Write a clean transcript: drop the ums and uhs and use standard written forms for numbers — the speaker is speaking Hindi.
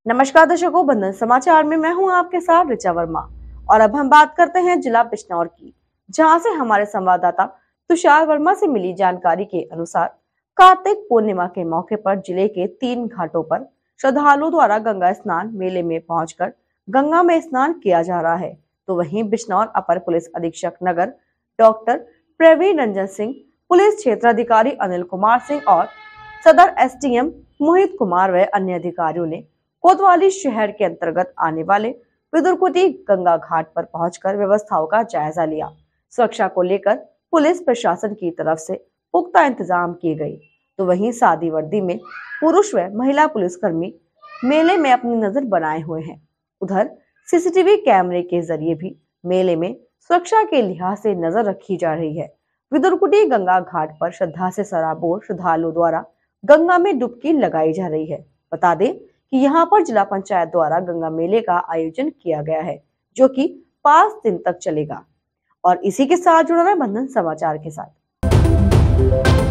नमस्कार दर्शकों, बंधन समाचार में मैं हूं आपके साथ ऋचा वर्मा। और अब हम बात करते हैं जिला बिजनौर की, जहां से हमारे संवाददाता तुषार वर्मा से मिली जानकारी के अनुसार कार्तिक पूर्णिमा के मौके पर जिले के 3 घाटों पर श्रद्धालुओं द्वारा गंगा स्नान मेले में पहुंचकर गंगा में स्नान किया जा रहा है। तो वहीं बिजनौर अपर पुलिस अधीक्षक नगर डॉक्टर प्रवीण रंजन सिंह, पुलिस क्षेत्राधिकारी अनिल कुमार सिंह और सदर एसडीएम मोहित कुमार व अन्य अधिकारियों ने कोतवाली शहर के अंतर्गत आने वाले विदुरकुटी गंगा घाट पर पहुंचकर व्यवस्थाओं का जायजा लिया। सुरक्षा को लेकर पुलिस प्रशासन की तरफ से पुख्ता इंतजाम किए गए। तो वहीं सादी वर्दी में पुरुष व महिला पुलिसकर्मी मेले में अपनी नजर बनाए हुए हैं। उधर सीसीटीवी कैमरे के जरिए भी मेले में सुरक्षा के लिहाज से नजर रखी जा रही है। विदुरकुटी गंगा घाट पर श्रद्धा से सराबोर श्रद्धालुओं द्वारा गंगा में डुबकी लगाई जा रही है। बता दें कि यहाँ पर जिला पंचायत द्वारा गंगा मेले का आयोजन किया गया है, जो कि 5 दिन तक चलेगा। और इसी के साथ जुड़ा रहा बंधन समाचार के साथ।